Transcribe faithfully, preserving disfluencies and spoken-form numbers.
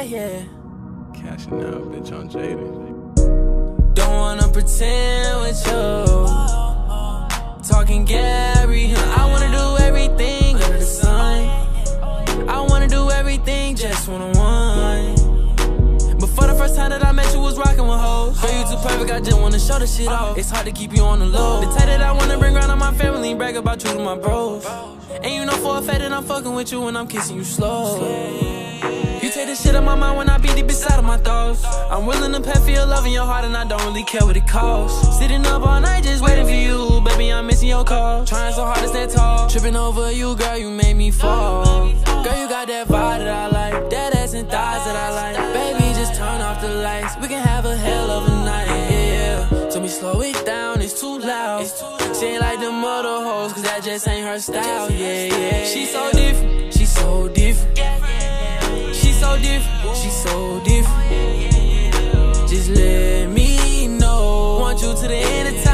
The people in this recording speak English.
yeah. Cashing out, bitch, on Jaden. Don't wanna pretend with you. Talking Gary, I wanna do everything under the sun. I wanna do everything just one-on-one. But for the first time that I met you was rocking with hoes. Girl, you too perfect, I just wanna show the shit off. It's hard to keep you on the low. The type that I wanna bring round on my family and brag about you to my bros. And you know for a fact that I'm fucking with you when I'm kissing you slow. You take the shit out my mind when I be deep inside of my thoughts. I'm willing to pay for your love in your heart and I don't really care what it costs. Sitting up all night just waiting for you, baby, I'm missing your call. Trying so hard to stand tall, tripping over you, girl, you made me fall. Girl, you got that vibe that I like, that ass and thighs that I like. Baby, just turn off the lights, we can have a hell of a night, yeah. Told me slow it down, it's too loud. She ain't like them other hoes, cause that just ain't her style, yeah, yeah. She so different, she so different. She so different, she so different. Just let me know, want you to the end of time.